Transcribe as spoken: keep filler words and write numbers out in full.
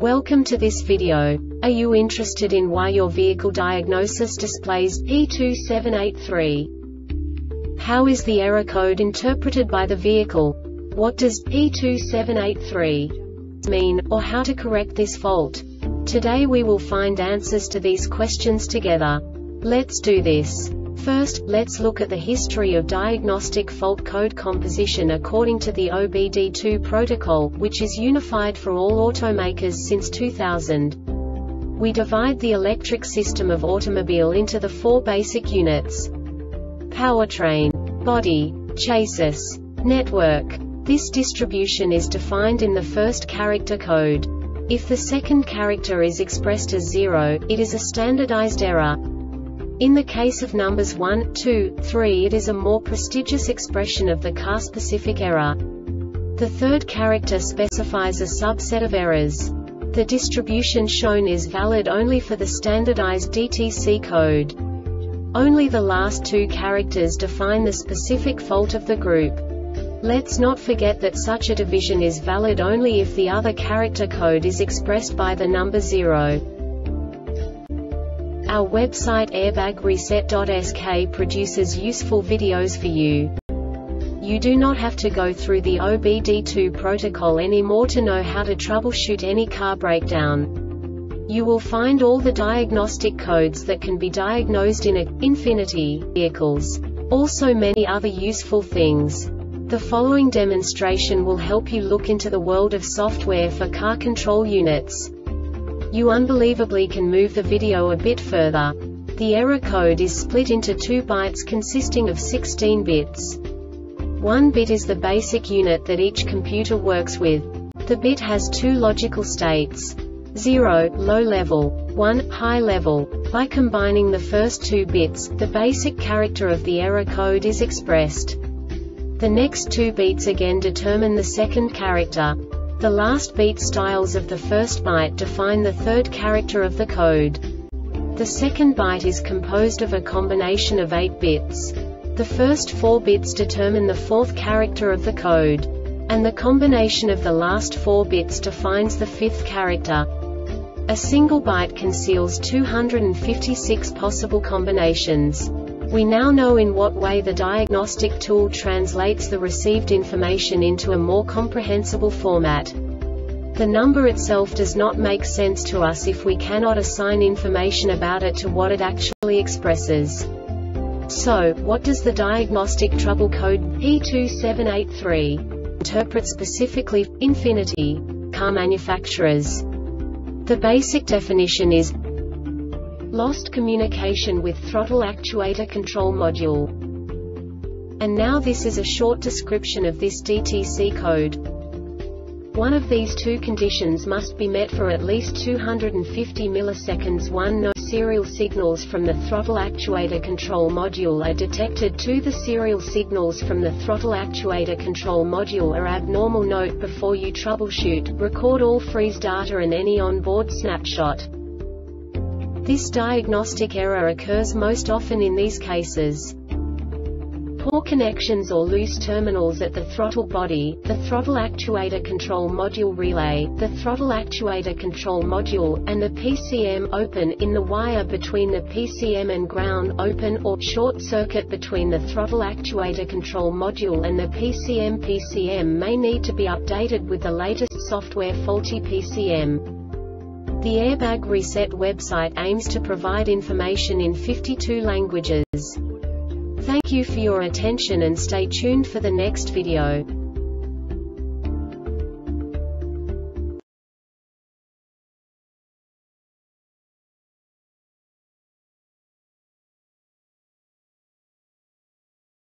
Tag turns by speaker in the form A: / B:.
A: Welcome to this video. Are you interested in why your vehicle diagnosis displays P two seven eight three? How is the error code interpreted by the vehicle? What does P two seven eight three mean, or how to correct this fault? Today we will find answers to these questions together. Let's do this. First, let's look at the history of diagnostic fault code composition according to the O B D two protocol, which is unified for all automakers since two thousand. We divide the electric system of automobile into the four basic units: powertrain, body, chassis, network. This distribution is defined in the first character code. If the second character is expressed as zero, it is a standardized error. In the case of numbers one, two, three, it is a more prestigious expression of the car-specific error. The third character specifies a subset of errors. The distribution shown is valid only for the standardized D T C code. Only the last two characters define the specific fault of the group. Let's not forget that such a division is valid only if the other character code is expressed by the number zero. Our website airbag reset dot S K produces useful videos for you. You do not have to go through the O B D two protocol anymore to know how to troubleshoot any car breakdown. You will find all the diagnostic codes that can be diagnosed in a Infiniti vehicles. Also many other useful things. The following demonstration will help you look into the world of software for car control units. You unbelievably can move the video a bit further. The error code is split into two bytes consisting of sixteen bits. One bit is the basic unit that each computer works with. The bit has two logical states: zero, low level, one, high level. By combining the first two bits, the basic character of the error code is expressed. The next two beats again determine the second character. The last beat styles of the first byte define the third character of the code. The second byte is composed of a combination of eight bits. The first four bits determine the fourth character of the code. And the combination of the last four bits defines the fifth character. A single byte conceals two hundred fifty-six possible combinations. We now know in what way the diagnostic tool translates the received information into a more comprehensible format. The number itself does not make sense to us if we cannot assign information about it to what it actually expresses. So, what does the diagnostic trouble code P two seven eight three interpret specifically for Infiniti car manufacturers? The basic definition is lost communication with throttle actuator control module. And now this is a short description of this D T C code. One of these two conditions must be met for at least two hundred fifty milliseconds. one No serial signals from the throttle actuator control module are detected. two The serial signals from the throttle actuator control module are abnormal. Note before you troubleshoot, record all freeze data and any onboard snapshot. This diagnostic error occurs most often in these cases: poor connections or loose terminals at the throttle body, the throttle actuator control module relay, the throttle actuator control module, and the P C M open in the wire between the P C M and ground open, or short circuit between the throttle actuator control module and the P C M. P C M may need to be updated with the latest software. Faulty P C M. The Airbag Reset website aims to provide information in fifty-two languages. Thank you for your attention and stay tuned for the next video.